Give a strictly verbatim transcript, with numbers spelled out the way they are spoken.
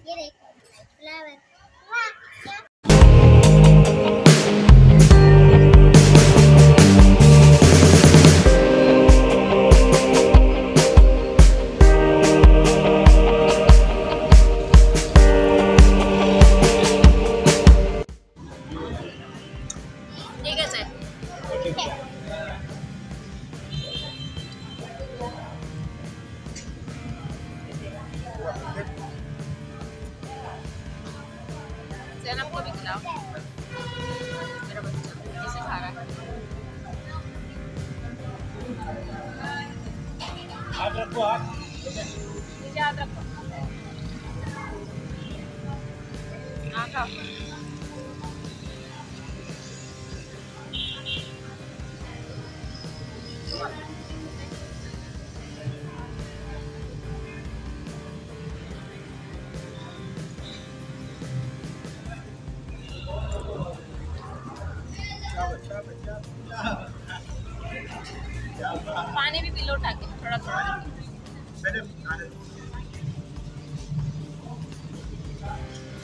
ये देखो फ्लावर, वाह क्या को भी खिलाओ। मेरा बच्चा कैसे खा रहा है? हाथ रखो, हाथ नीचे हाथ रखो। हाँ खाओ। पानी भी पी लो उठा के थोड़ा थोड़ा।